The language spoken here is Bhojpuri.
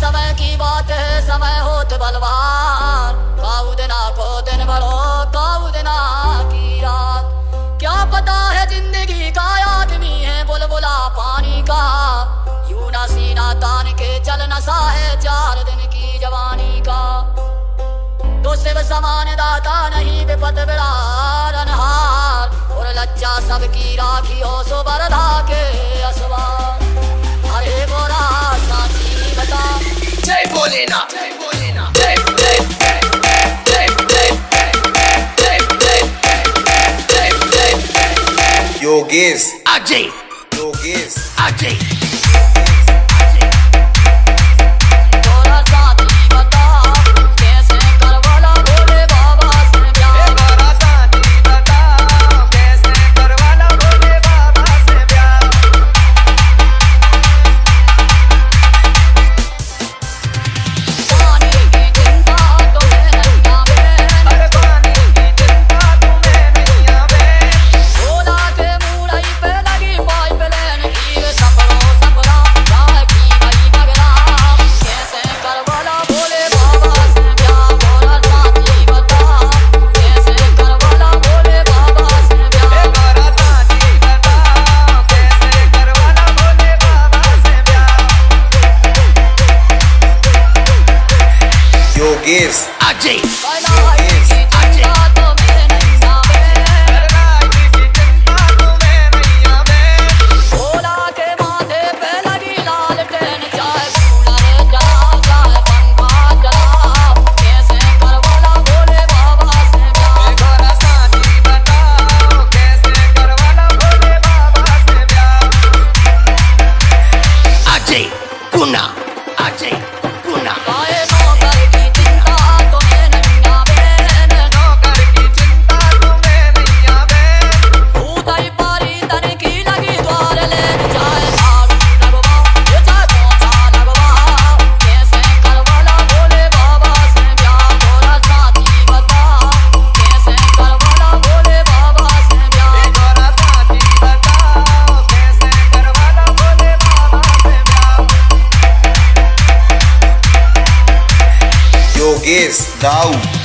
समय की बात है, समय होत बलवान। काऊ दिना को दिन भरो, काऊ दिना की रात। क्या पता है जिंदगी का आदमी है बुलबुला पानी का। यूं ना सीना तान के चल नशा है 4 दिन की जवानी का। तो शिव समान दाता नहीं विपत बिरार अनहार। और लज्जा सबकी राखी हो सो बरधा के असवार। अरे बोरा साथी बता। जय भोलेनाथ, जय भोलेनाथ, योगेश अजय, योगेश अजय। योगेश अजय, योगेश दाऊ।